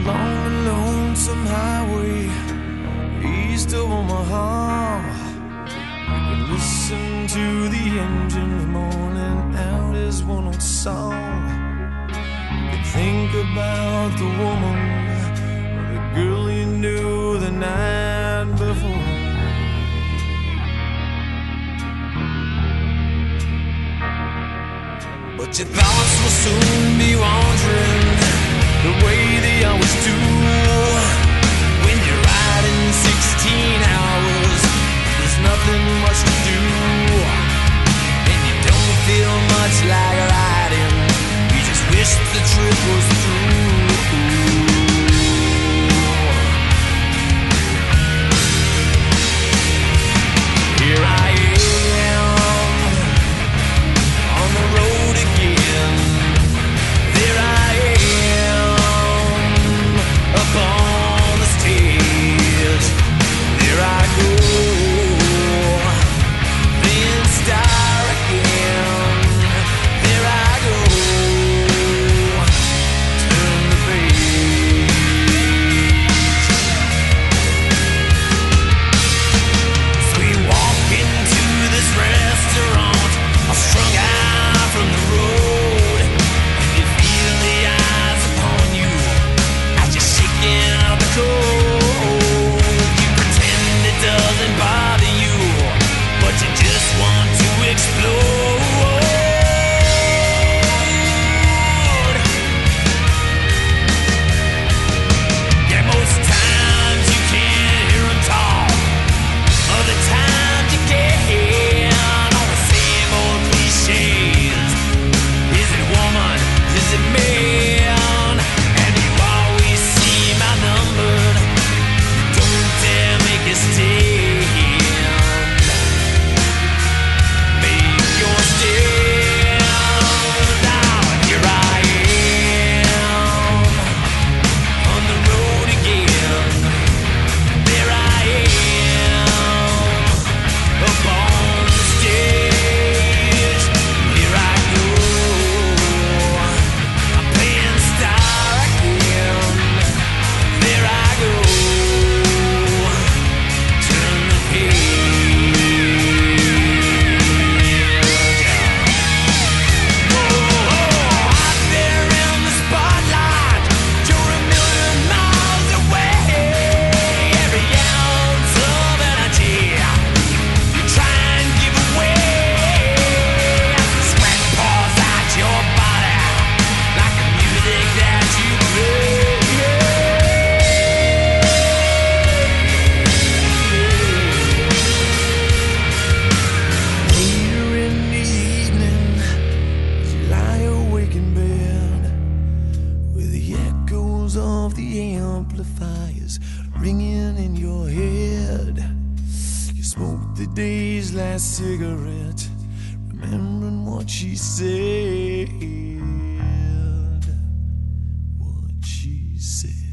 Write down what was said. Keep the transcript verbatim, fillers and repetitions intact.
along the lonesome highway east of Omaha. You can listen to the engines moaning out his one old song. You can think about the woman or the girl you knew the night before. But your thoughts will soon be wandering the way they always do. When you're riding sixteen hours, there's nothing much to do, and you don't feel much like riding. You just wish the trip was through. Here I am on the road again. There I am up on the stage. There I go, then star again. There I go, turn the page. So we walk into this restaurant, all strung out from the road, and you feel the eyes upon you as you're shaking out the cold. You pretend it doesn't bother you, but you just want to explode. Yeah, most times you can't hear 'em talk. Other times you can. All the same old cliches. Is it woman? Is it man? And you always seem outnumbered. Don't dare make a stand. Make your stand. Now here I am on the road again. There I am up on the stage. Here I go, I'm playing star again. There I go, turn the page. Whoa, out there in the spotlight, you're a million miles away. Every ounce of energy you try and give away. Sweat pours out your body like the music that you play. Later in the evening, as you lie awake in bed, with the echoes of the amplifiers ringing in your head, you smoke the day's last cigarette, remembering what she said. What she said.